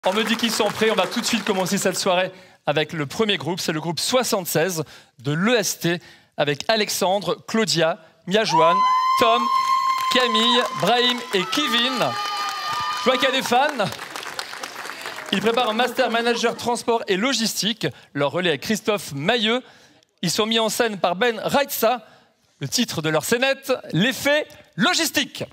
On me dit qu'ils sont prêts, on va tout de suite commencer cette soirée avec le premier groupe, c'est le groupe 76 de l'EST avec Alexandre, Claudia, Miajoine, Tom, Camille, Brahim et Kevin. Je vois qu'il y a des fans. Ils préparent un master manager transport et logistique. Leur relais est Christophe Mailleux. Ils sont mis en scène par Ben Raitsa. Le titre de leur scénette, l'effet logistique.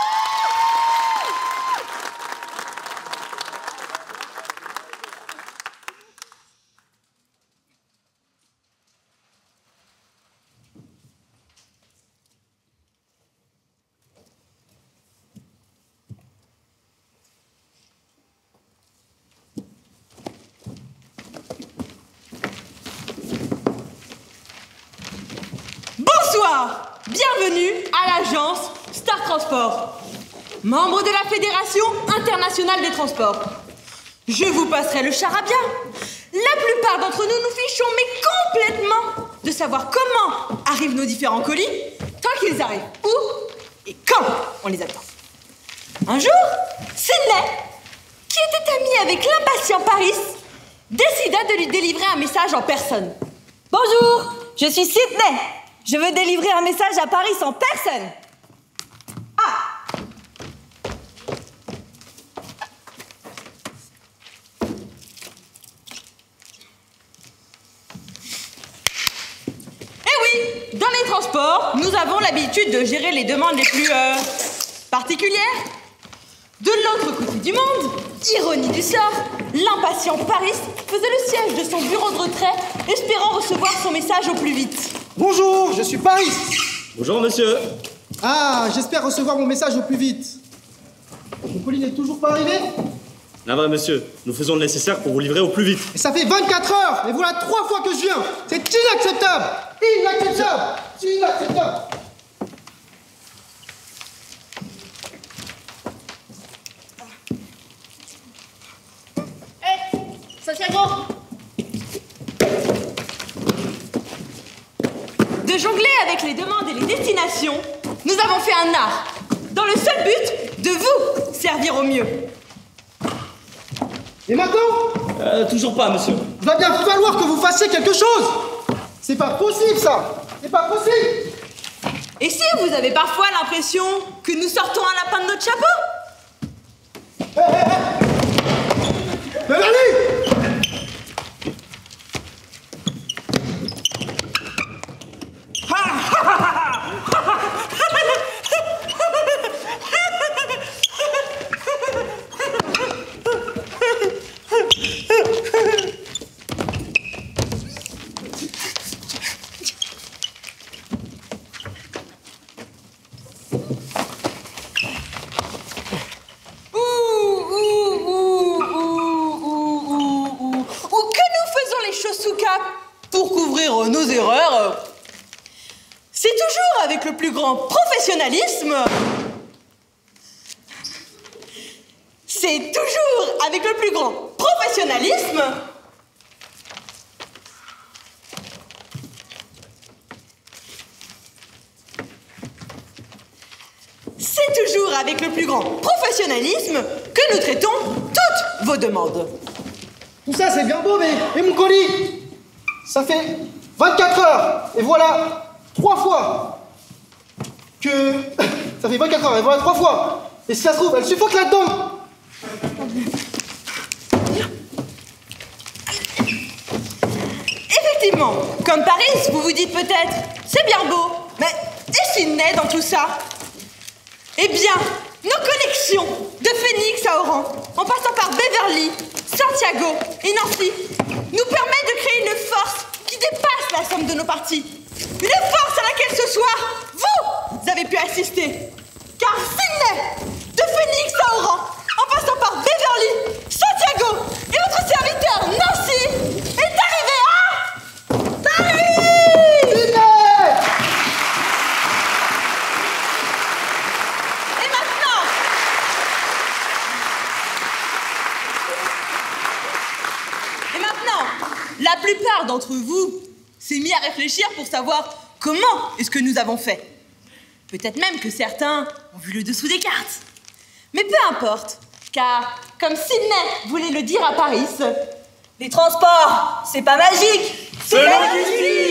Bonsoir, bienvenue à l'agence Star Transport, membre de la Fédération internationale des transports. Je vous passerai le charabia. La plupart d'entre nous nous fichons mais complètement de savoir comment arrivent nos différents colis, tant qu'ils arrivent où et quand on les attend. Un jour, Sydney, qui était amie avec l'impatient Paris, décida de lui délivrer un message en personne. Bonjour, je suis Sydney. Je veux délivrer un message à Paris en personne. Ah! Eh oui, dans les transports, nous avons l'habitude de gérer les demandes les plus particulières. De l'autre côté du monde, ironie du sort, l'impatient Paris faisait le siège de son bureau de retrait, espérant recevoir son message au plus vite. Bonjour, je suis Paris. Bonjour monsieur. Ah, j'espère recevoir mon message au plus vite. Mon colis n'est toujours pas arrivé? Navré monsieur, nous faisons le nécessaire pour vous livrer au plus vite. Et ça fait 24 heures, et voilà 3 fois que je viens. C'est inacceptable. Inacceptable. Inacceptable. Hé, Santiago! De jongler avec les demandes et les destinations, nous avons fait un art, dans le seul but de vous servir au mieux. Et maintenant? Toujours pas monsieur. Il va bien falloir que vous fassiez quelque chose. C'est pas possible ça. C'est pas possible. Et si vous avez parfois l'impression que nous sortons un lapin de notre chapeau? Mélanie! Pour couvrir nos erreurs, c'est toujours avec le plus grand professionnalisme. C'est toujours avec le plus grand professionnalisme. C'est toujours avec le plus grand professionnalisme que nous traitons toutes vos demandes. Tout ça c'est bien beau, mais mon colis? Ça fait 24 heures, et voilà 3 fois que... Ça fait 24 heures, et voilà 3 fois. Et si ça se trouve, elle suffoque là-dedans. Effectivement, comme Paris, vous vous dites peut-être, c'est bien beau, mais et Sydney dans tout ça? Eh bien, nos connexions de Phoenix à Oran, en passant par Beverly, Santiago et Nancy, nous permettent de créer une force qui dépasse la somme de nos parties. Une force à laquelle ce soir, vous avez pu assister. Car Sydney, de Phoenix à Oran, en passant par Beverly, Santiago et votre serviteur Nancy, est arrivé à Paris! Sydney! Et maintenant, la plupart d'entre vous s'est mis à réfléchir pour savoir comment est-ce que nous avons fait. Peut-être même que certains ont vu le dessous des cartes. Mais peu importe, car comme Sydney voulait le dire à Paris. Les transports, c'est pas magique. C'est logistique.